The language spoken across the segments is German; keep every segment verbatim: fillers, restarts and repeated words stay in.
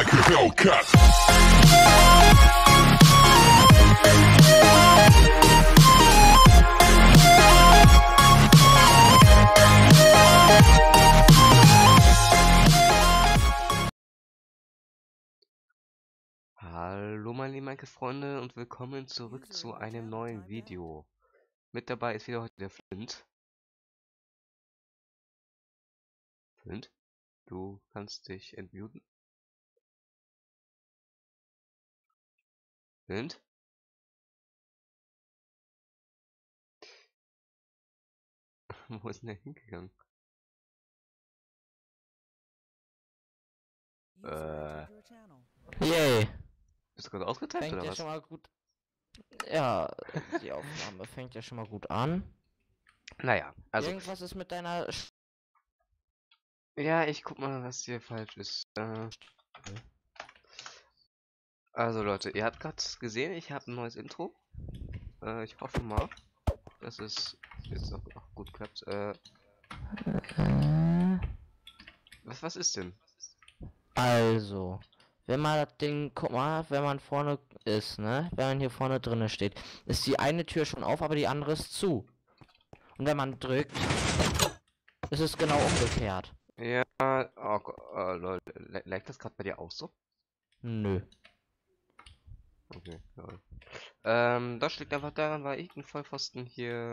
like a Hellcat. Hallo meine lieben Minecraft-Freunde und willkommen zurück zu einem neuen Video. Mit dabei ist wieder heute der Flint. Flint, du kannst dich entmuten. Flint? Wo ist denn der hingegangen? Äh. Yay. Bist du gerade ausgeteilt Fängt oder ja was? schon mal gut. Ja, die Aufnahme fängt ja schon mal gut an. Naja, also. Irgendwas ist mit deiner. Sch Ja, ich guck mal, was hier falsch ist. Äh, also Leute, ihr habt gerade gesehen, ich habe ein neues Intro. Äh, ich hoffe mal, dass es jetzt auch, auch gut klappt. Äh, äh, was, was ist denn? also, wenn man das Ding, guck mal, wenn man vorne ist, ne? Wenn man hier vorne drinne steht, ist die eine Tür schon auf, aber die andere ist zu. Und wenn man drückt, ist es genau umgekehrt. Ja, oh Gott, äh, Leute, lag das gerade bei dir auch so? Nö. Okay, lol. Ähm, das liegt einfach daran, weil ich ein Vollpfosten hier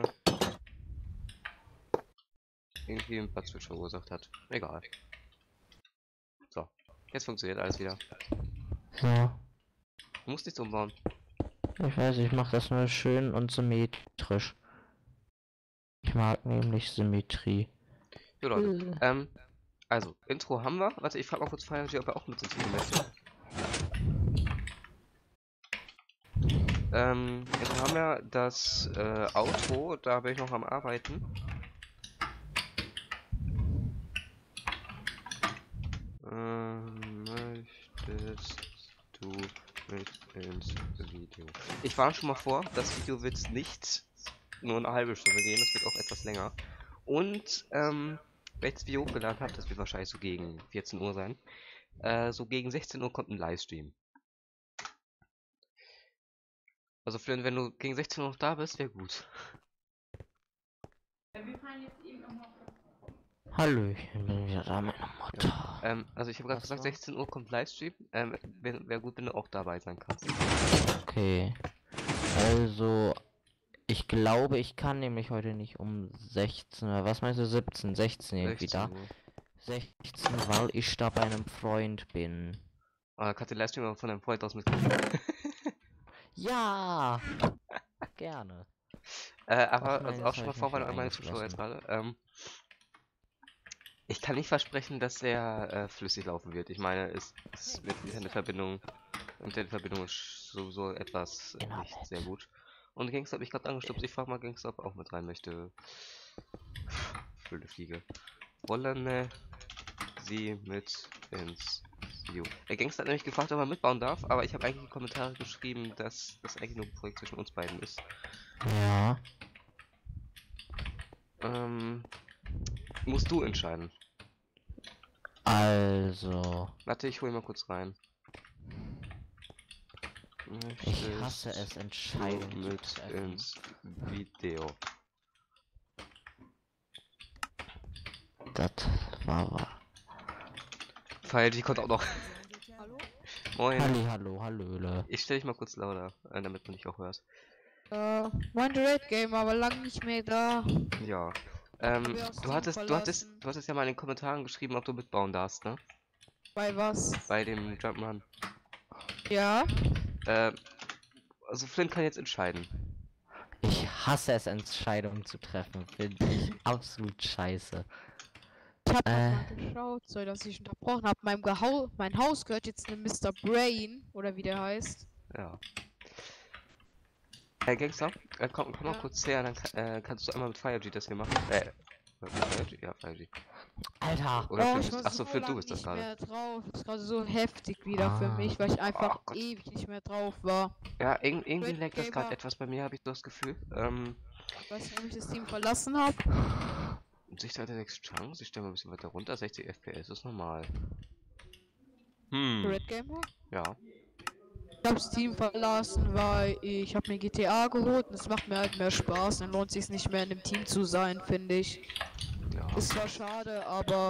irgendwie einen Platzswitch verursacht hat. Egal. So, jetzt funktioniert alles wieder. So. Du musst nichts umbauen. Ich weiß, ich mache das nur schön und symmetrisch. Ich mag nämlich Symmetrie. Jo Leute, ähm, also, Intro haben wir. Warte, ich frage mal kurz Fire, ob er auch mit ins Video möchte. Ähm, jetzt haben wir das äh, Outro, da bin ich noch am Arbeiten. Ähm, möchtest du mit ins Video? Ich warne schon mal vor, das Video wird nicht nur eine halbe Stunde gehen, es wird auch etwas länger. Und, ähm, wenn ich das Video hochgeladen habe, das wird wahrscheinlich so gegen vierzehn Uhr sein, äh, so gegen sechzehn Uhr kommt ein Livestream. Also Flynn, wenn du gegen sechzehn Uhr noch da bist, wäre gut. Hallöchen, bin wieder da, meine Mutter. Ja. Ähm, also ich habe gerade Was gesagt, noch? sechzehn Uhr kommt Livestream. Ähm, wäre wär gut, wenn du auch dabei sein kannst. Okay. Also, ich glaube, ich kann nämlich heute nicht um sechzehn, oder was meinst du, siebzehn, sechzehn irgendwie da. sechzehn Uhr. sechzehn, weil ich da bei einem Freund bin. Ah, da kannst du den Livestream aber von deinem Freund aus mit. Ja! Gerne. äh, aber Ach nein, also das auch schon hab mal ich vor, mich weil schon meine Zuschauer jetzt eingeschlossen. gerade. Ähm, ich kann nicht versprechen, dass er äh, flüssig laufen wird. Ich meine, es ist mit Internetverbindung. Internetverbindung ist sowieso etwas äh, nicht Internet. sehr gut. Und Gangster habe ich gerade angestupst. Ich frage mal Gangster, ob er auch mit rein möchte. Blöde Fliege. Wollen äh, sie mit ins Video? Der Gangster hat nämlich gefragt, ob er mitbauen darf, aber ich habe eigentlich in die Kommentare geschrieben, dass das eigentlich nur ein Projekt zwischen uns beiden ist. Ja. Ähm, musst du entscheiden. Also. Warte, ich hole mal kurz rein. Ich hasse es, Entscheidungen zu mit treffen. ins Video. Das war wahr. Weil die kommt auch noch. Hallo? Moin. Halli, hallo, hallöle. Ich stelle dich mal kurz lauter, äh, damit man dich auch hört. Äh, mein Red Game, aber lang nicht mehr da. Ja. Ähm, Wir aus du Team hattest, du hattest, verlassen. du hattest ja mal in den Kommentaren geschrieben, ob du mitbauen darfst, ne? Bei was? Bei dem Jumpman. Ja? Äh, also Flynn kann jetzt entscheiden. Ich hasse es, Entscheidungen zu treffen. Finde ich absolut scheiße. Ich hab Äh. mal geschaut, so dass ich unterbrochen habe. Mein, Gehau mein Haus gehört jetzt einem Mister Brain, oder wie der heißt. Ja. Hey Gangster, äh, komm, komm mal Ja. kurz her, dann kann, äh, kannst du einmal mit FireG das hier machen. Äh, mit FireG? Ja, FireG. Alter! Oder Oh, Flynn ich bist, war achso, so Flynn, du lang bist das nicht gerade. mehr drauf. Das ist gerade so heftig wieder für Ah. mich, weil ich einfach Ach Gott. ewig nicht mehr drauf war. Ja, irg irgendwie Red leckt das gerade Gamer. etwas bei mir, habe ich so das Gefühl. Ähm, Ich weiß nicht, ob ich das Team verlassen habe. Sichtweite sechs Chance, ich stelle mal ein bisschen weiter runter, sechzig F P S ist normal. Hm, Red Gamer? ja. Ich hab's Team verlassen, weil ich hab mir G T A geholt und es macht mir halt mehr Spaß. Dann lohnt sich's nicht mehr in dem Team zu sein, finde ich. Ja. Ist zwar schade, aber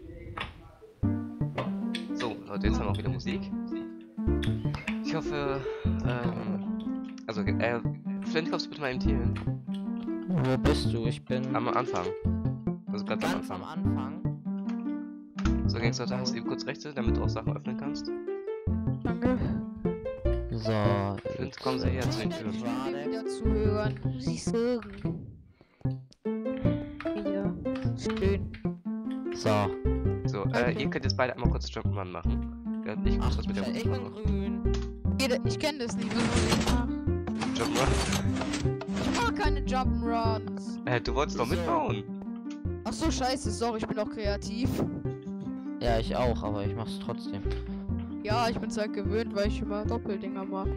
So, Leute, jetzt haben wir auch wieder Musik. Ich hoffe, ähm, also, äh, Flint, kommst du bitte mal im Team hin? Wo bist du? Ich bin Am Anfang. Also ganz am ganz am Anfang. Anfang. So, Gangster, da hast du eben kurz Rechte, damit du auch Sachen öffnen kannst. danke. So. Flint, kommen Sie her zu den Ich Türen. will wieder zuhören, muss ich sagen. Ja, schön. So. So, äh, ihr könnt jetzt beide einmal kurz Jump'n'Run machen. Während ich kurz Ach, was mit der ich Musik bin mache. grün. Jeder- Ich kenne das nicht, was muss ich machen? Jump'n'Run. Ich mag keine Jump'n'Runs. Äh, du wolltest doch So. mitbauen. Ach so, scheiße, sorry, ich bin auch kreativ. Ja, ich auch, aber ich mach's trotzdem. Ja, ich bin's halt gewöhnt, weil ich immer Doppeldinger mache.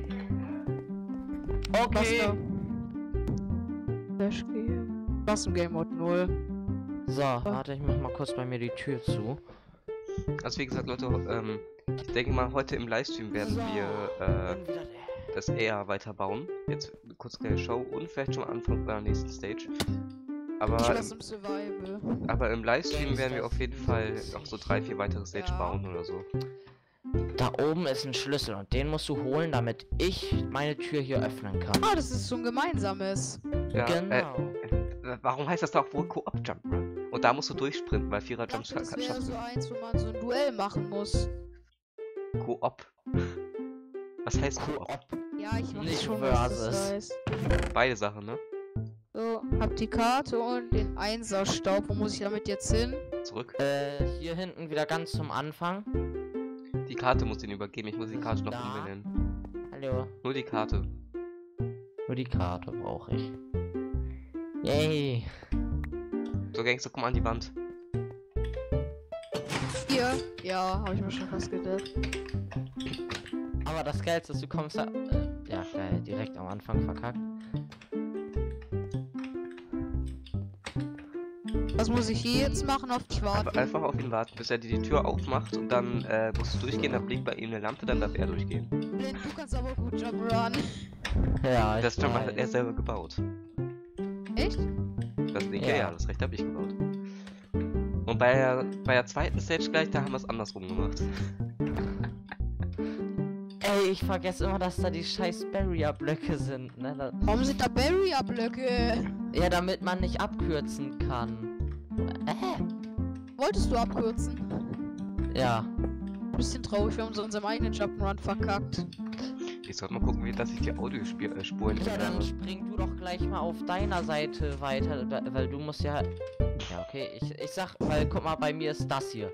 Okay. Flash Game. Was im Game Mode null. So, warte, ich mach mal kurz bei mir die Tür zu. Also wie gesagt, Leute, ähm, ich denke mal, heute im Livestream werden wir, äh, Bin wieder der- das eher weiterbauen. Jetzt kurz kleine Show und vielleicht schon am Anfang bei der nächsten Stage. Aber, Ich im, lass im Survival. aber im Livestream werden wir auf jeden Fall noch so drei, vier weitere Stage Ja. bauen oder so. Da oben ist ein Schlüssel und den musst du holen, damit ich meine Tür hier öffnen kann. Ah, das ist so ein gemeinsames. Ja, Genau. Äh, warum heißt das da auch wohl Co-op Jump Run? Und da musst du durchsprinten, weil Vierer Ich Jumps dachte, das scha- wäre schaffst so eins, wo man so ein Duell machen muss. du. Co-op. Was heißt Co-op? Ja, ich weiß Nicht schon, was das versus. heißt. Beide Sachen, ne? So, hab die Karte und den Einserstaub. Wo muss ich damit jetzt hin? Zurück. Äh, hier hinten wieder ganz zum Anfang. Die Karte muss ihn übergeben, ich muss die Karte noch Da. umbenennen. Hallo. Nur die Karte. Nur die Karte brauche ich. Yay. So, Gangster, komm an die Wand. Hier? Ja, habe ich mir schon fast gedacht. Aber das Geilste ist, du kommst da. Äh, ja, geil, direkt am Anfang verkackt. Was muss ich hier jetzt machen? Auf dich Aber warten. einfach auf ihn warten, bis er dir die Tür aufmacht und dann äh, musst du durchgehen, dann blinkt bei ihm eine Lampe, dann darf er durchgehen. Blind, du kannst aber gut Jump Run. Ja, ich Das Jump hat weiß. er selber gebaut. Echt? Das linke, Ja. ja, das rechte habe ich gebaut. Und bei der, bei der zweiten Stage gleich, da haben wir es andersrum gemacht. Ey, ich vergesse immer, dass da die scheiß Barrier-Blöcke sind, ne? Da, Warum sind da Barrier-Blöcke? ja, damit man nicht abkürzen kann. Äh, Wolltest du abkürzen? ja. Bisschen traurig, wir haben so unseren eigenen Jump'n'Run verkackt. Ich sollte mal gucken, wie dass ich die Audiospuren Ja, dann ändere. spring du doch gleich mal auf deiner Seite weiter, da- weil du musst ja... Ja, okay, ich, ich sag, weil guck mal, bei mir ist das hier.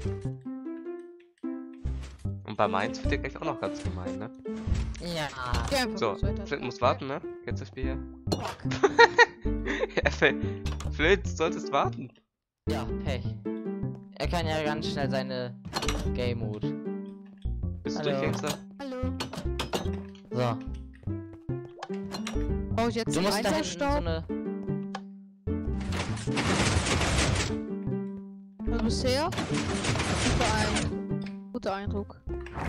Und bei meins wird der gleich auch noch ganz gemein, ne? Ja. Geh einfach So, kurz weiter. Flint muss warten, ne? Jetzt das Spiel hier. Fuck. Ja, Fl- Flint, du solltest warten. Ja, Pech. Er kann ja ganz schnell seine Game Mode. Bist du Hallo. durch, Gangster? Hallo. So. Brauche ich jetzt Du den musst da hinten so Einserstaub? eine. Also bisher? Guter Eindruck. Guter Eindruck.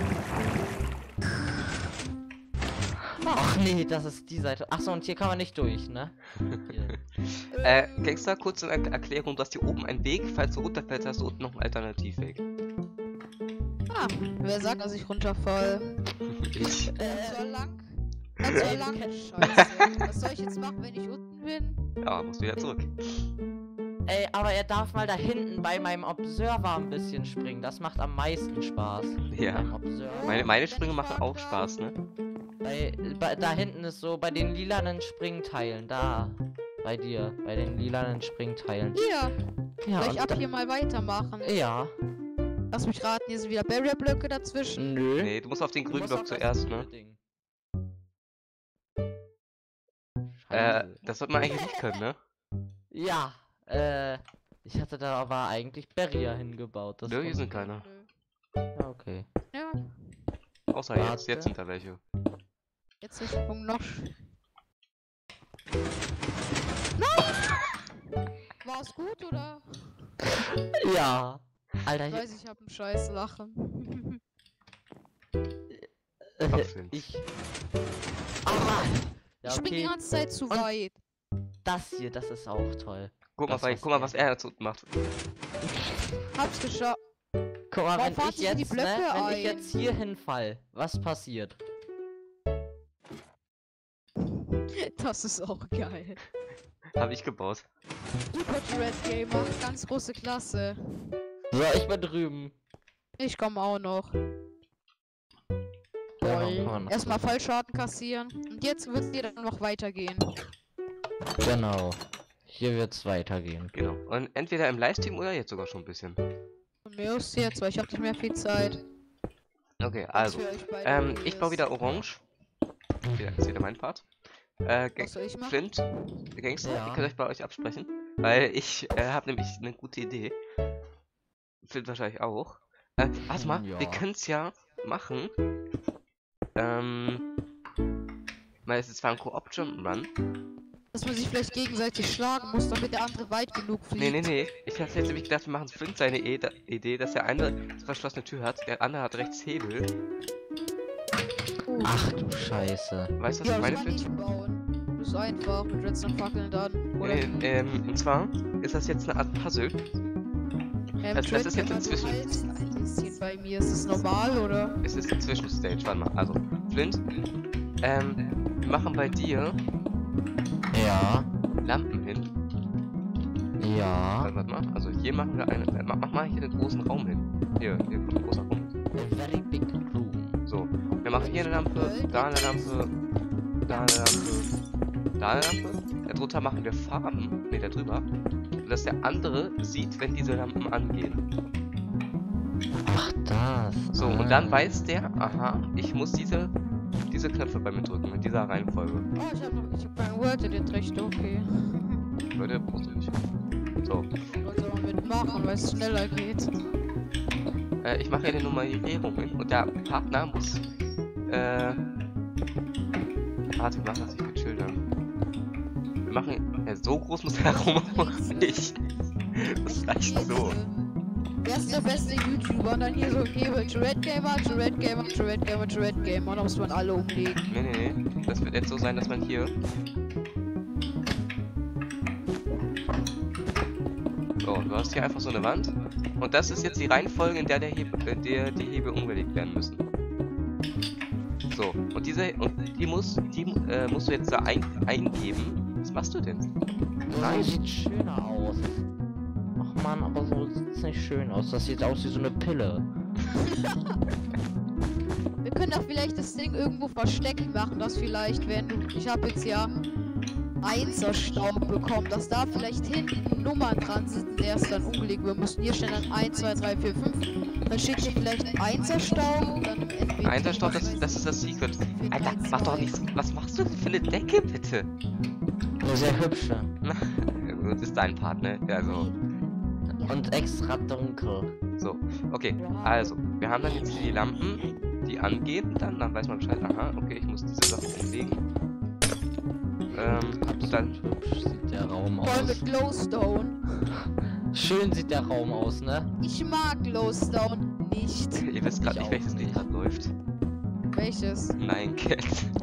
Ach nee, das ist die Seite. Achso, und hier kann man nicht durch, ne? Hier. Äh, Gangster, kurze Er Erklärung, du hast hier oben einen Weg, falls du runterfällst, hast du unten noch einen Alternativweg. Ah, wer sagt, dass ich runterfall? Ich. Äh, Äh, so lang? Ganz so lang? Scheiße. Was soll ich jetzt machen, wenn ich unten bin? Ja, musst du wieder zurück. Ey, aber er darf mal da hinten bei meinem Observer ein bisschen springen. Das macht am meisten Spaß. Ja. Beim Observer. Meine, meine Wenn Sprünge ich machen fragen auch darf. Spaß, ne? Bei, bei, da hinten ist so, bei den lilanen Springteilen, da. Bei dir, bei den lilanen Springteilen. Hier, Ja, soll ich und ab da- hier mal weitermachen? Ja. Lass mich raten, hier sind wieder Barrier-Blöcke dazwischen. Nö. Nee, du musst auf den Du grünen musst Block auf das zuerst, grüne ne? Ding. Äh, Scheiße. das sollte man eigentlich nicht können, ne? Ja, äh, ich hatte da aber eigentlich Barrier hingebaut. Das Nö, hier kommt- sind keine. Ja, okay. Ja, Außer jetzt, Warte. jetzt sind da welche. jetzt ist der Sprung noch. sch- Nein! War es gut oder? Ja. Alter, Ich hier, weiß, ich hab einen scheiß Lachen. Äh, Ach, Flint. ich. Ah, ja, Ich bin die okay. ganze Zeit zu Und- weit. Das hier, das ist auch toll. Guck mal, Das, bei, was guck mal, er- was er jetzt unten macht. Hab's geschafft. Guck mal, Warum wenn fahren ich Sie in die jetzt, ne, Blöcke wenn ein? ich jetzt hier hinfall, was passiert? Das ist auch geil. Habe ich gebaut. Super Red Gamer, ganz große Klasse. So, ich bin drüben. Ich komme auch noch. Ja, Toll. dann kann man noch Erstmal drüben. Fallschaden kassieren. Und jetzt wird es dir dann noch weitergehen. Genau. Hier wird's weitergehen. Genau. Und entweder im Livestream oder jetzt sogar schon ein bisschen. Von mir aus jetzt, weil ich habe nicht mehr viel Zeit. Okay, Was also. für euch beide Ähm, cool ich baue ist. wieder orange. Wieder, ist wieder mein Part. Äh, Ga- Was soll ich machen? Flint, der Gangster, Ja. ihr könnt euch bei euch absprechen. Weil ich äh, habe nämlich eine gute Idee. Flint wahrscheinlich auch. Äh, warte mal, Ja. wir können es ja machen. Ähm. Weil es ist zwar ein Co-op-Jump'n'Run. Dass man sich vielleicht gegenseitig schlagen muss, damit der andere weit genug fliegt. Nee, nee, nee. Ich hätte jetzt nämlich gedacht, wir machen Flint seine E- da- Idee, dass der eine eine verschlossene Tür hat, der andere hat rechts Hebel. Oh. Ach du Scheiße. Weißt du, was Ja, ich das meine, kann Flint? ich bauen. Das ist einfach mit Redstone-Fackeln dann. Oder? Äh, ähm, und zwar ist das jetzt eine Art Puzzle. Ähm, das- das ist jetzt Redstone inzwischen- heizt ein bisschen bei mir. Ist das normal oder? Es ist eine Zwischenstage, warte mal. Also, Flint, ähm, wir machen bei dir Ja. Lampen hin. Ja. Warte, warte mal. Also hier machen wir eine. Äh, mach, mach mal hier einen großen Raum hin. Hier, hier kommt ein großer Raum. A very big room. So. Wir machen hier eine Lampe, da eine Lampe, da eine Lampe, da eine Lampe. Darunter machen wir Farben. Ne, da drüber. Dass der andere sieht, wenn diese Lampen angehen. Ach, das. So, ah. und dann weiß der, aha, ich muss diese, diese Knöpfe bei mir drücken, in dieser Reihenfolge. Oh, ich hab noch. Ich hab kein Word in den Recht, okay. Leute, brauchst du nicht. So, Sollte man mitmachen, weil es schneller geht. äh, ich mache hier eine Nummerierung hin und der Partner muss, äh, warte, wir machen das nicht mit Schildern. Wir machen, ja, so groß muss der Raum auch nicht. Das reicht so. Wer ist der beste YouTuber? Und dann hier so Hebel, Red Gamer, Red Gamer, Red Gamer, Red Gamer. Und dann muss man alle umlegen. Nee, nee, nee. Das wird jetzt so sein, dass man hier. So, du hast hier einfach so eine Wand. Und das ist jetzt die Reihenfolge, in der, der Hebel, in der die Hebel umgelegt werden müssen. So, und diese. Und die muss, die äh, musst du jetzt da ein, eingeben. Was machst du denn? Nein, sieht schöner aus. Ach man, aber so sieht's nicht schön aus. Das sieht aus wie so eine Pille. Wir können doch vielleicht das Ding irgendwo versteckt machen, dass vielleicht, wenn du. Ich habe jetzt ja Einser-Staub bekommen, dass da vielleicht hinten Nummern dran sind, der ist dann umgelegt. Wir müssen hier stehen dann eins, zwei, drei, vier, fünf. Dann steht hier vielleicht Einser-Staub, dann im N B T. Einser-Staub, das, das ist das Secret. Alter, mach doch nichts. Was machst du denn für eine Decke, bitte? Eine sehr hübsche. Das ist dein Part, ne? Also. Und extra dunkel. So, okay, also, wir haben dann jetzt hier die Lampen, die angehen, dann, dann weiß man Bescheid, aha, okay, ich muss diese Sachen umlegen. Ähm, und dann, Hübsch sieht der Raum Voll aus. mit Glowstone. Schön sieht der Raum aus, ne? Ich mag Glowstone nicht. ihr wisst gerade Ich nicht, auch welches Lied nicht. gerade läuft. Welches? Nein, Cat.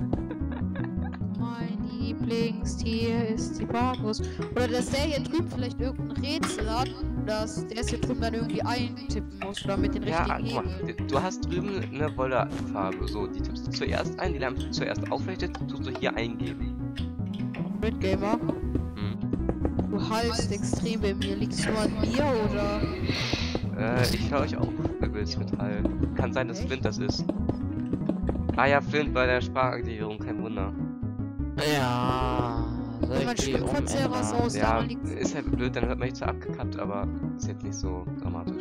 Mein Lieblingstier ist die Bambus. Oder dass der hier drüben vielleicht irgendein Rätsel hat, dass der es hier drüben dann irgendwie eintippen muss oder mit den Ja, richtigen guck mal, Hebeln. du hast drüben eine Wollerfarbe, so, die tippst du zuerst ein, die Lampe zuerst aufleuchtet, tust du hier eingeben. Red Gamer, Hm. du hallst extrem bei mir. Liegt's nur an mir oder? Äh, ich höre euch auch übelst mit Hall. Kann sein, dass Echt? Flint das ist. Ah ja, Flint bei der Sprachaktivierung, kein Wunder. Ja. Soll Mein ich die Stimmverzerrer ist umändern? aus, Ja, daran liegt's. ist halt blöd, dann hört man nicht so abgekappt, aber ist jetzt nicht so dramatisch.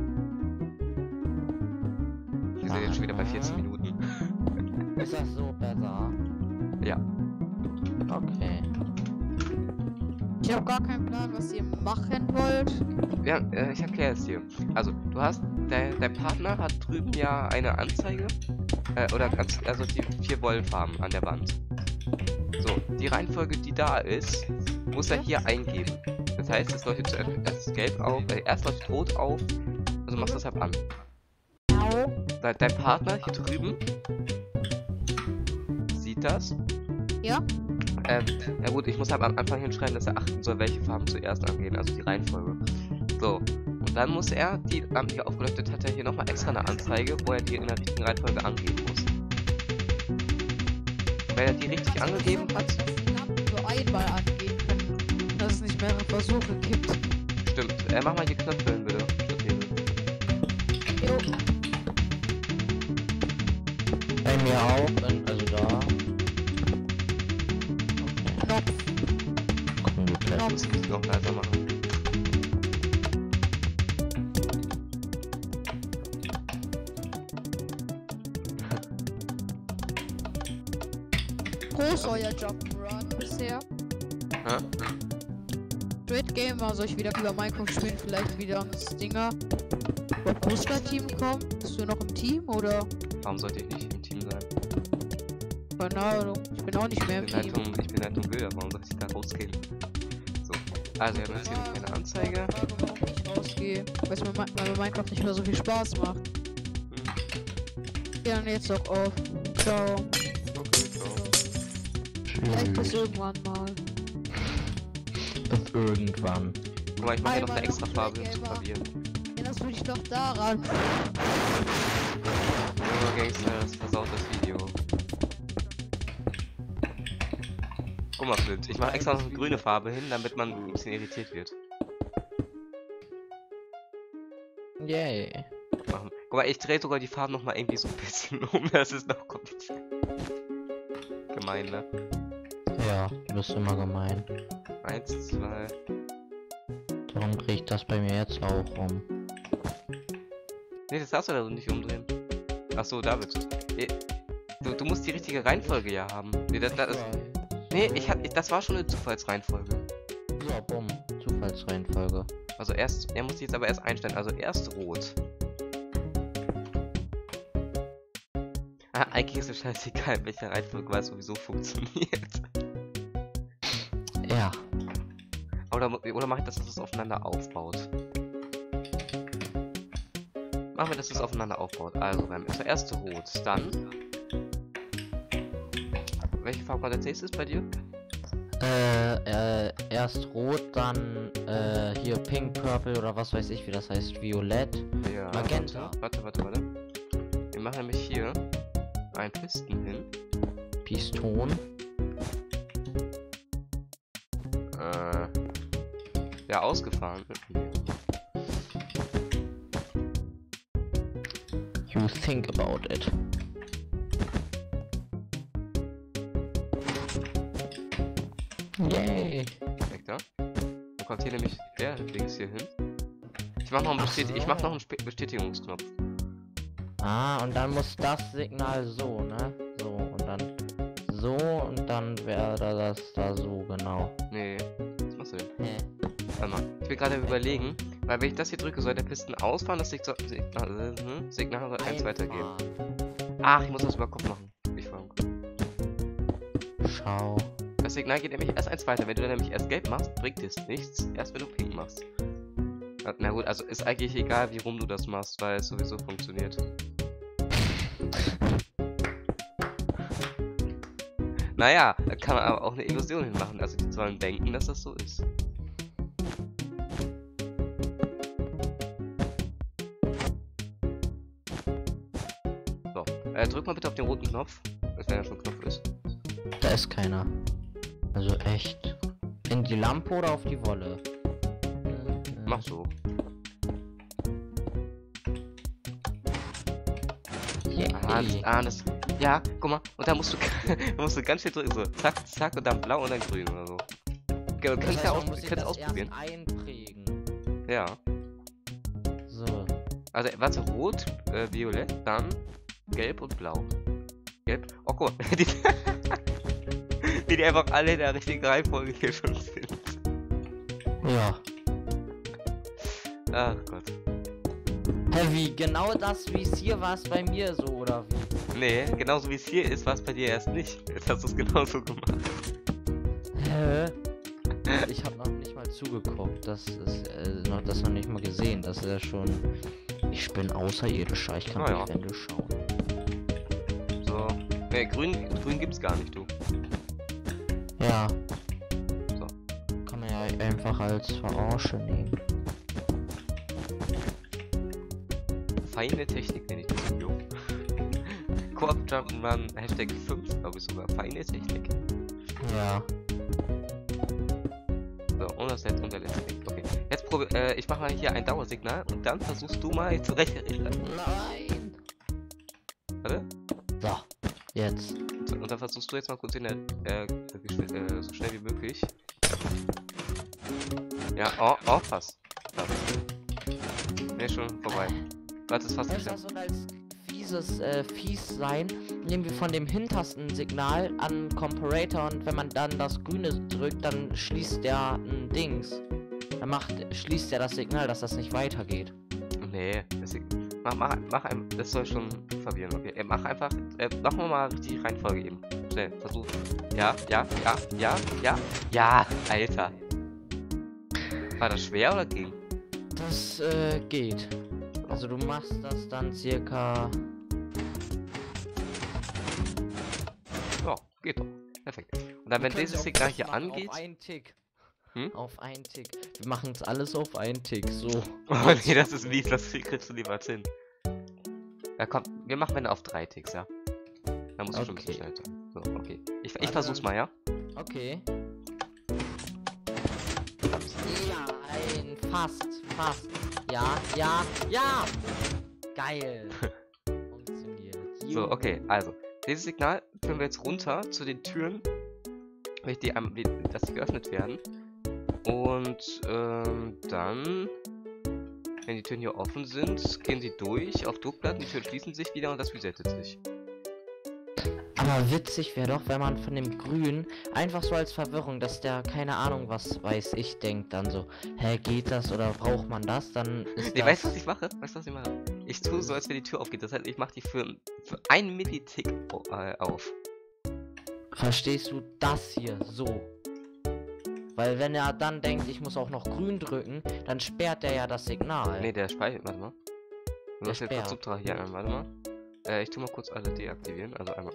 Wir sind jetzt schon wieder bei vierzehn Minuten. Ist das so besser? Ja. Okay. Ich habe gar keinen Plan, was ihr machen wollt. Ja, äh, ich erkläre es dir. Also, du hast, der, der Partner hat drüben ja eine Anzeige, äh, oder ganz, also die vier Wollfarben an der Wand. So, die Reihenfolge, die da ist, muss er hier eingeben. Das heißt, es leuchtet zuerst erst gelb auf, äh, erst leuchtet rot auf, also machst du das halt an. Miau. Dein, dein Partner hier drüben sieht das. Ja? Ähm, ja gut, ich muss halt am Anfang hinschreiben, dass er achten soll, welche Farben zuerst angehen, also die Reihenfolge. So, und dann muss er, die Lampen hier aufgeleuchtet hat, er hier nochmal extra eine Anzeige, wo er die in der richtigen Reihenfolge angeben muss. Und wenn er die richtig angegeben hat, Dass die Lampen nur einmal angehen können. Dass es nicht mehrere Versuche gibt. stimmt. Äh, mach mal die Knöpfe hin, bitte. Statt Jo. Bei mir auch, wenn- also da. Knopf. Komplett. Ich muss es noch leiser machen. Pro ist euer Jump'n'Run bisher. Hä? Straight Gamer, soll ich wieder über Minecraft spielen? Vielleicht wieder ins Dinger. Über Poster-Team kommen? Bist du noch im Team oder? Warum sollte ich nicht im Team sein? Keine Ahnung. Ich bin auch nicht mehr im Ich bin Team. halt um, ich bin halt um Bilder, warum soll ich da rausgehen? So. Also, wir haben jetzt hier eine kleine Anzeige. Frage, warum ich rausgehe. Weil es mir Mi- weil mir Minecraft nicht mehr so viel Spaß macht. Ja, dann jetzt auch auf. Ciao. Okay, ciao. Vielleicht bis irgendwann mal. Bis irgendwann. Guck mal, ich mache hier noch eine Einmal extra noch Farbe hin Black zu Gamer. verwirren. Erinnerst du dich doch daran? Junge Gangster, das versaut das Video. Guck mal, Flint, ich mache extra noch eine grüne Farbe hin, damit man ein bisschen irritiert wird. Yay. Machen. Guck mal, ich drehe sogar die Farben noch mal irgendwie so ein bisschen um, das ist noch kompliziert. Gemein, ne? Ja, du bist immer gemein. Eins, zwei. Darum drehe ich das bei mir jetzt auch um. Ne, das darfst du da so nicht umdrehen. Ach so, da willst du. Eh, Du, du musst die richtige Reihenfolge ja haben. Nee, das, das, nee ich hab, ich, das war schon eine Zufallsreihenfolge. So, bumm. Zufallsreihenfolge. Also erst, er muss die jetzt aber erst einstellen. Also erst rot. Ah, eigentlich ist es scheißegal, welche Reihenfolge, weil es sowieso funktioniert. Ja. Oder, oder mache ich das, dass es aufeinander aufbaut? Machen wir, dass es aufeinander aufbaut. Also, wir haben zuerst rot, dann... Welche Farbe war der nächstes bei dir? Äh, äh, erst rot, dann, äh, hier pink, purple oder was weiß ich, wie das heißt, violett. Ja. Magenta. Warte, warte, warte. Wir machen nämlich hier einen Pisten hin. Piston. Äh... Ja, ausgefahren. You think about it. Yay. Weg da. Dann kommt hier nämlich der links hier hin. Ich mach noch einen, Ach Bestäti so. ich mach noch einen Spe- Bestätigungsknopf. Ah, und dann muss das Signal so, ne? So, und dann so, und dann wäre das da so, genau. Nee, was machst du denn? Hä? Warte mal, ich will gerade überlegen, weil wenn ich das hier drücke, soll der Pisten ausfahren, das Sig Signal, äh, hm? Signal soll eins weitergehen. Ach, ich muss das über Kopf machen. Ich fange. Schau. Das Signal geht nämlich erst eins weiter. Wenn du dann nämlich erst gelb machst, bringt es nichts. Erst wenn du pink machst. Na, na gut, also ist eigentlich egal, wie rum du das machst, weil es sowieso funktioniert. Naja, da kann man aber auch eine Illusion hinmachen. Also die sollen denken, dass das so ist. So, äh, drück mal bitte auf den roten Knopf. Als wenn er schon Knopf ist. Da ist keiner. Also echt. In die Lampe oder auf die Wolle? Mach so. Ah, das, Yay. ah, das. Ja, guck mal. Und da musst du, da musst du ganz viel drücken. So, zack, zack und dann blau und dann grün oder so. Okay, du Das kannst heißt, ja man aus, muss sich kannst das erst ausprobieren. einprägen. Ja. So. Also, warte, rot, äh, violett, dann gelb und blau. Gelb. Oh, guck mal. Die, wie die einfach alle in der richtigen Reihenfolge hier schon sind. Ja. Ach Gott. Hä, wie? Genau das, wie es hier war, ist bei mir so, oder wie? Nee, genauso wie es hier ist, war es bei dir erst nicht. Jetzt hast du es genauso gemacht. Hä? Ich habe noch nicht mal zugeguckt. Das ist äh, noch das noch nicht mal gesehen. Das ist ja schon Ich bin außerirdischer, ich kann Ah, ja. die Wände schauen. So. Ne, grün, grün gibt's gar nicht, du. Ja. So. Kann man ja einfach als Verarsche nehmen. Feine Technik nenne ich das Video. Koop Jump'n'Run, Hashtag fünf, glaube ich sogar. Feine Technik. Ja. So, und das letzte und der letzte Weg. Okay. Jetzt probier, äh, ich mache mal hier ein Dauersignal und dann versuchst du mal zu recht. Nein. Warte. So. Jetzt. So, und dann versuchst du jetzt mal kurz in der, äh, äh so schnell wie möglich. Ja, oh, oh, fast. Ne, schon vorbei. Warte, ist fast Das geschafft. soll als fieses, äh, fies sein, nehmen wir von dem hintersten Signal an Comparator und wenn man dann das Grüne drückt, dann schließt der ein Dings. Dann macht, schließt er das Signal, dass das nicht weitergeht. Nee, das, mach, mach, mach ein, das soll schon verwirren, okay. Äh, mach einfach, äh, machen wir mal richtig Reihenfolge eben. Schnell, versuch. Ja, ja, ja, ja, ja, ja, Alter. War das schwer oder ging? Das, äh, geht. Also du machst das dann circa... Ja, geht doch. Perfekt. Und dann, wenn dieses Signal hier angeht... Auf einen Tick. Hm? Auf einen Tick. Wir machen es alles auf einen Tick, so. Oh nee, das ist mies, das kriegst du lieber hin. Ja komm, wir machen wenn auf drei Ticks, ja. Da muss ich schon ein bisschen Okay. schnell sein. So, okay. Ich, ich Warte, versuch's mal, ja? Okay. Nein, fast, fast. Ja, ja, ja! Geil. Funktioniert. So, Juhu. okay, also. Dieses Signal führen wir jetzt runter zu den Türen, wenn ich die, am- wie- dass die geöffnet werden. Und ähm, dann, wenn die Türen hier offen sind, gehen sie durch auf Druckplatten, die Türen schließen sich wieder und das resettet sich. Aber witzig wäre doch, wenn man von dem Grün einfach so als Verwirrung, dass der keine Ahnung was weiß ich denkt dann so, hä, geht das oder braucht man das? Dann ist Nee, das... weißt du, was ich mache? Weißt du, was ich mache? Ich tue so, als wenn die Tür aufgeht. Das heißt, ich mache die für, für einen Millitick au- äh, auf. Verstehst du das hier so? Weil wenn er dann denkt, ich muss auch noch grün drücken, dann sperrt er ja das Signal. Nee, der speichert, warte mal. Du Der musst jetzt kurz sperrt. subtrahieren, warte mal. Äh, ich tu mal kurz alle deaktivieren, also einmal.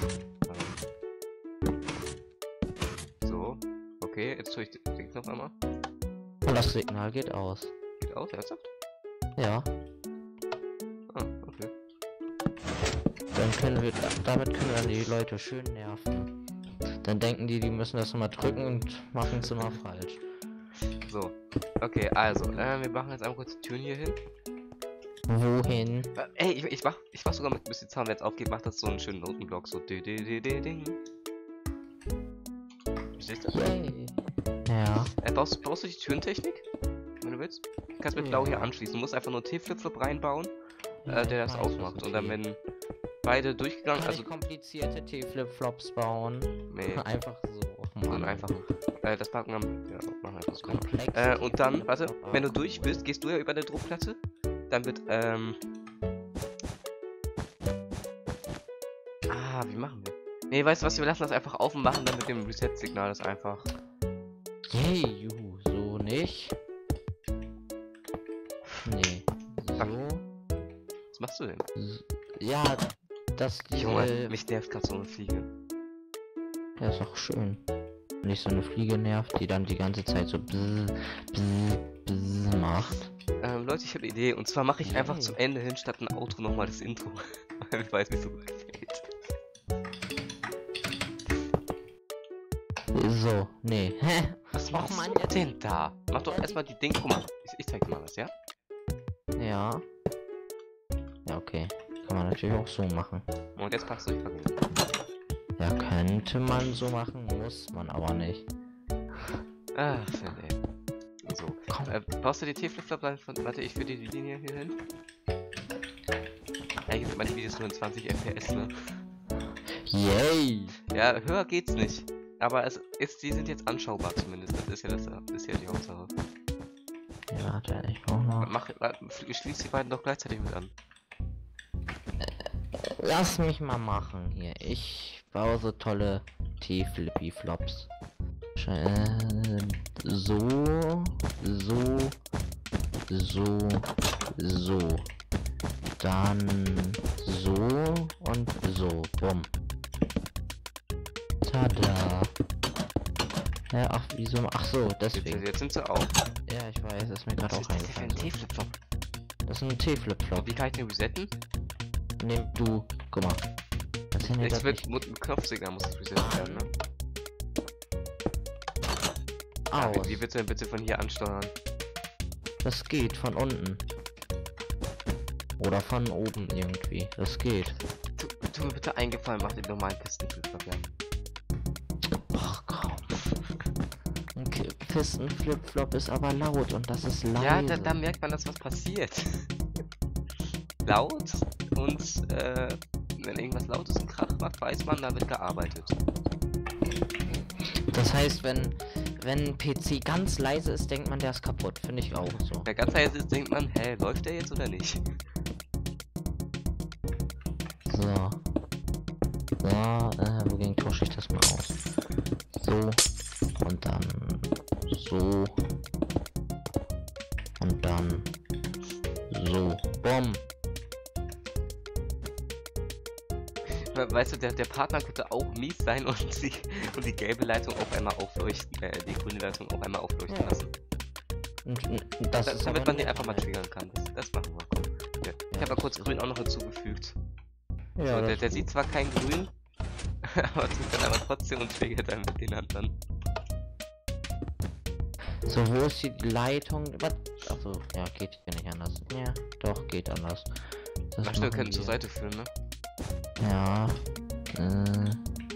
So, okay, jetzt tue ich den Knopf einmal. Und das Signal geht aus. Geht aus, ernsthaft? Ja. Ah, okay. Dann können wir, damit können wir dann die Leute schön nerven. Dann denken die, die müssen das immer drücken und machen es immer falsch. So, okay, also, äh, wir machen jetzt einmal kurz die Türen hier hin. Wohin? Äh, ey, ich, ich mach, ich mach sogar mit ein bisschen Zaun, wenn es aufgeht, macht das so einen schönen Notenblock, so di di di di ding. Verstehst du? Yay. Ja. Äh, brauchst, brauchst du die Türentechnik? Wenn du willst? Du kannst mit Blau hier Ja. anschließen. Du musst einfach nur T-Flip-Flop reinbauen, Ja, äh, der ich das weiß, ausmacht. ist Und dann, okay. wenn beide durchgegangen, Kann also, ich komplizierte T-Flip-Flops bauen? nee, Einfach so. Oh so Mann. einfach. Äh, das packen wir, ja, machen wir einfach so. Komplex. Äh, und dann, warte, wenn du durch bist, gehst du ja über eine Druckplatte. Dann wird, ähm. Ah, wie machen wir? Nee, weißt du was, wir lassen das einfach auf und machen dann mit dem Reset-Signal das einfach. Yay, juhu, so nicht. Nee. So. Was machst du denn? S- Ja, das die. Junge, Äh, mich nervt gerade so eine Fliege. ja, ist auch schön. Nicht so eine Fliege nervt, die dann die ganze Zeit so bzz, bzz, bzz macht. Ähm, Leute, ich habe eine Idee. Und zwar mache ich einfach Yay. zum Ende hin statt ein Outro nochmal das Intro. Weil ich weiß, wie es so gut gefällt. So, nee. Hä? Was Och, machst Mann, du jetzt- denn da? Mach doch Ja, erstmal die Ding. Guck mal, ich, ich zeig dir mal was, ja? Ja. Ja, okay. Kann man natürlich auch so machen. Und jetzt packst du die Packung. Ja, könnte man so machen, muss man aber nicht. Ach, ey. So. Komm. Äh, brauchst du die T-Flip-Flop rein von. Warte, ich führe die Linie hier hin. Eigentlich sind meine Videos nur in zwanzig F P S, ne? Yay! Ja, höher geht's nicht. Aber es ist, die sind jetzt anschaubar zumindest. Das ist ja das, das ist ja die Hauptsache. Ja, warte, ich brauch noch. Mach, schließ die beiden doch gleichzeitig mit an. Lass mich mal machen hier. Ich baue so tolle T-Flippy-Flops. Sch- So, so, so, so. Dann so und so. Bumm. Tada. Ja, ach, wieso? Ach so, deswegen. Jetzt, jetzt sind sie auf. Ja, ich weiß, ist mir gerade Was auch ist das denn für ein eingefallen. T-Flip-Flop? Das ist ein T-Flip-Flop. Wie kann ich den resetten? Nimm du. Guck mal. Das Handy Jetzt das wird nicht mit dem Knopfsignal muss das resettet werden, ne? Ah, aus. wie, wie willst du denn bitte von hier ansteuern? Das geht von unten. Oder von oben irgendwie. Das geht. Tu, tu mir bitte eingefallen, mach den normalen Pistenflip-Flop, ja. Ach komm. Ein K- Pisten-Flip-Flop ist aber laut und das ist leise. Ja, da, da merkt man, dass was passiert. Laut und äh, wenn irgendwas laut ist und Krach macht, weiß man, da wird gearbeitet. Das heißt, wenn wenn ein P C ganz leise ist, denkt man, der ist kaputt. Finde ich auch so. Wer ganz leise ist, denkt man, hä, läuft der jetzt oder nicht? So. So, äh, wogegen tausche ich das mal aus? So. Und dann so. Und dann so. Bumm. We- Weißt du, der, der Partner könnte auch mies sein und die, und die gelbe Leitung auf einmal aufleuchten, äh, die grüne Leitung auf einmal aufleuchten Ja. lassen. Und, und das Da, ist damit aber man den nicht einfach mal mehr. triggern kann. Das, das machen wir. Komm. Ja. Ich Ja, habe mal das kurz ist grün gut. auch noch hinzugefügt. Ja, So, der, das der ist sieht gut. zwar kein Grün, aber tut dann aber trotzdem und triggert dann mit den anderen. So, wo ist die Leitung? Was? Achso, ja, geht ja nicht anders. Ja, doch, geht anders. Das Ach stimmt, wir machen können zur wir. Seite führen, ne? Ja. Äh,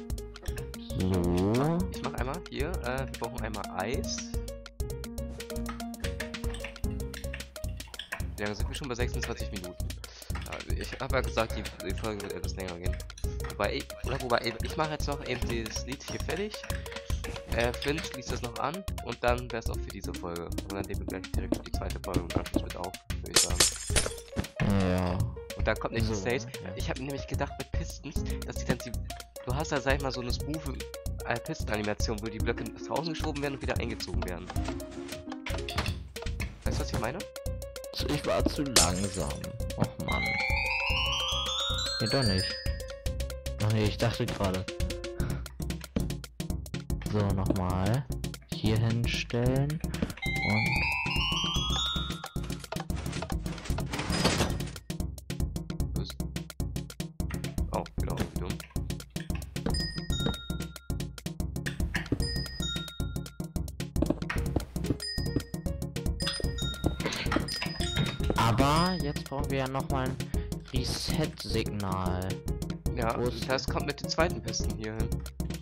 so. Ich mach einmal hier, äh, wir brauchen einmal Eis. Ja, dann sind wir schon bei sechsundzwanzig Minuten. Ja, ich habe ja gesagt, die, die Folge wird etwas länger gehen. Wobei ich, oder wobei, ich- ich mache jetzt noch eben das Lied hier fertig. Äh, Flint schließt das noch an und dann wäre es auch für diese Folge. Und dann nehmen wir gleich direkt auf die zweite Folge und Anschluss mit auf, würde ich sagen. Ja. Und da kommt nicht So, das State. ja. Ich habe nämlich gedacht mit Pistons, dass die dann die. Du hast da, sag ich mal, so eine smooth äh, Piston-Animation, wo die Blöcke draußen geschoben werden und wieder eingezogen werden. Weißt du, was ich meine? Zu- Ich war zu langsam. Och Mann. Nee, doch nicht. Ach nee, ich dachte gerade. So, nochmal. Hier hinstellen. Und. Was? Oh, genau, wie dumm. Aber jetzt brauchen wir ja nochmal ein Reset-Signal. Ja, Wo ist- das kommt mit den zweiten Pisten hier hin.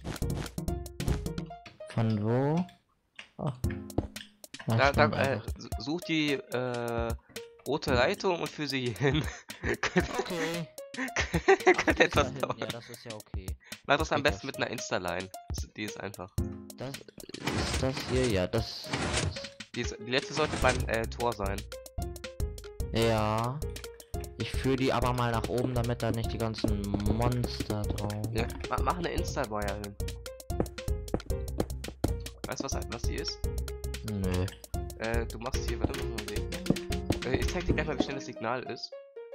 Von wo? Oh. Ja, Da, da stand äh, einfach. s- such die äh, rote Leitung und führe sie hier hin. könnte, Okay. könnte etwas Ja, dauern. ja, das ist ja okay. Mach das am geht ja besten mit einer Insta-Line. Das- Die ist einfach. Das ist das hier, ja, das. Die, ist, die letzte sollte beim äh, Tor sein. Ja. Ich führe die aber mal nach oben, damit da nicht die ganzen Monster drauf. Ja, ma- mach eine Insta-Wire hin. Weißt du, was, was die ist? Nö. Äh, du machst hier, warte mal sehen. Äh, ich zeig dir gleich mal, wie schnell das Signal ist.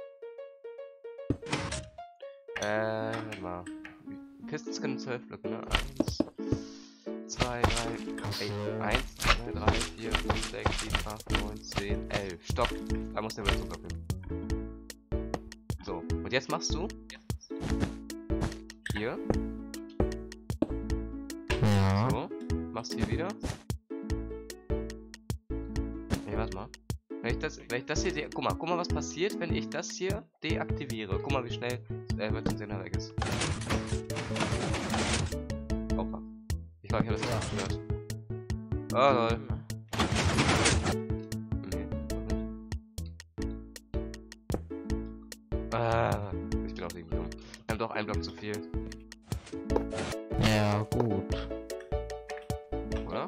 Äh, warte mal. Pistons können zwölf Blöcke, ne? Eins, zwei, drei, Ach ey, so. eins, zwei, drei, vier, fünf, sechs, sieben, acht, neun, zehn, elf. Stopp! Da muss der Redstone hin. So, und jetzt machst du hier, Ja. so, machst du hier wieder. Nee, warte mal. Wenn ich das, wenn ich das hier, de guck mal, guck mal, was passiert, wenn ich das hier deaktiviere. Guck mal, wie schnell äh, Redstone weg ist. Opa. Ich glaube, ich habe das Ja. nicht gehört. Oh lol. Nee, noch nicht. Ah, ich bin auch irgendwie dumm. Wir haben doch einen Block zu viel, Ja, gut. oder?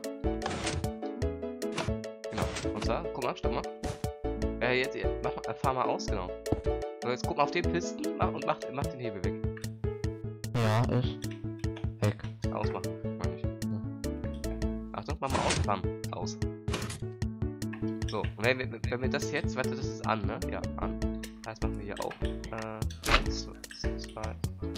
Genau. Und zwar, guck mal, stopp mal. Äh, jetzt, jetzt mach mal, äh, fahr mal aus, genau. So, jetzt guck mal auf den Pisten mach, und mach, mach den Hebel weg. Ja, ist weg. Ausmachen, meine ich. Achtung, mach mal aus, bam, aus. So, und wenn wir, wenn wir das jetzt, warte, das ist an, ne? Ja, an. Das machen wir hier auch. Äh, eins, zwei,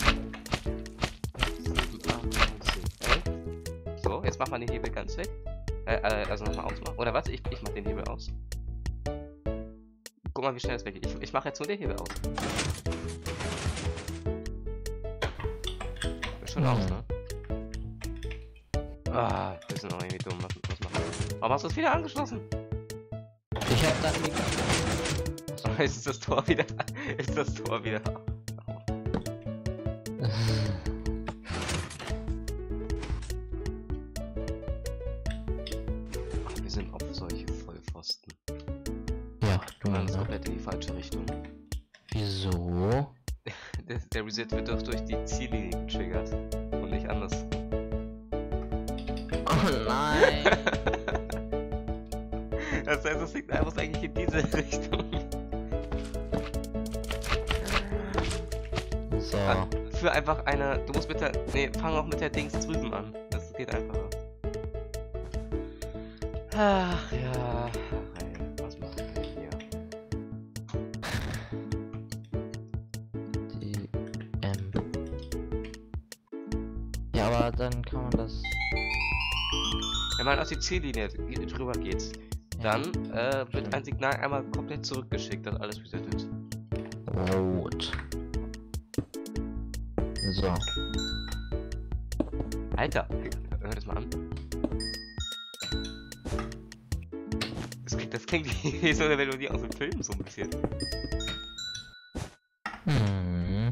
sieben, acht, neun, zehn, elf. So, jetzt machen wir den Hebel ganz weg. Äh, äh also nochmal ausmachen. Oder warte, ich, ich mach den Hebel aus. Guck mal, wie schnell das weggeht. Ich, ich mache jetzt nur den Hebel aus. Ist schon aus, ne? Ah, das ist noch irgendwie dumm. Was, was machen wir? Warum hast du es wieder angeschlossen? Ich hab dann die... Oh, ist das Tor wieder... Ist das Tor wieder... Ach, wir sind auf solche Vollpfosten. Ja, du Das ist meinst, ne? komplett in die falsche Richtung. Wieso? Der, der Reset wird doch durch die Ziellinie getriggert. Und nicht anders. Oh nein! Das heißt, das Signal muss eigentlich in diese Richtung. So. Ah, für einfach eine. Du musst mit der. Nee, fang auch mit der Dings drüben an. Das geht einfacher. Ach ja. Ach, ey, was machen wir hier? Die M. Ja, aber dann kann man das. Wenn man aus die Ziellinie drüber geht, dann äh, wird ein Signal einmal komplett zurückgeschickt, dass alles resettet. Rot. So. Alter, hör das mal an. Das klingt, das klingt wie so eine Melodie aus dem Film, so ein bisschen. Hm.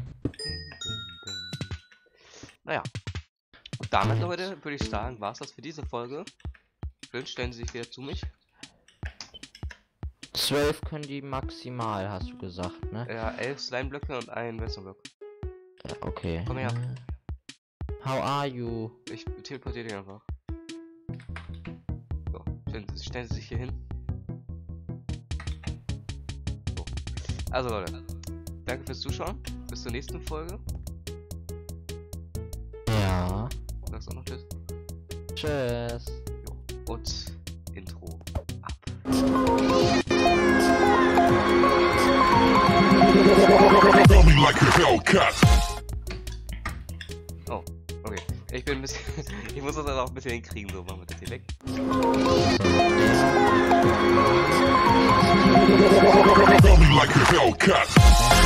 Naja. Und damit, Leute, würde ich sagen, war es das für diese Folge. Bitte stellen Sie sich wieder zu mich. Zwölf können die maximal, hast du gesagt, ne? Ja, elf Slime-Blöcke und ein Western-Block. Ja, okay. Komm her. How are you? Ich teleportiere dich einfach. So, stellen Sie, stellen Sie sich hier hin. So. Also Leute, danke fürs Zuschauen. Bis zur nächsten Folge. Ja. Sagst du auch noch Tschüss? Tschüss. Jo. Und Intro ab. Oh, okay. Ich bin ein bisschen. Ich muss das dann auch ein bisschen hinkriegen, so machen wir das hier weg. Like a Hellcat.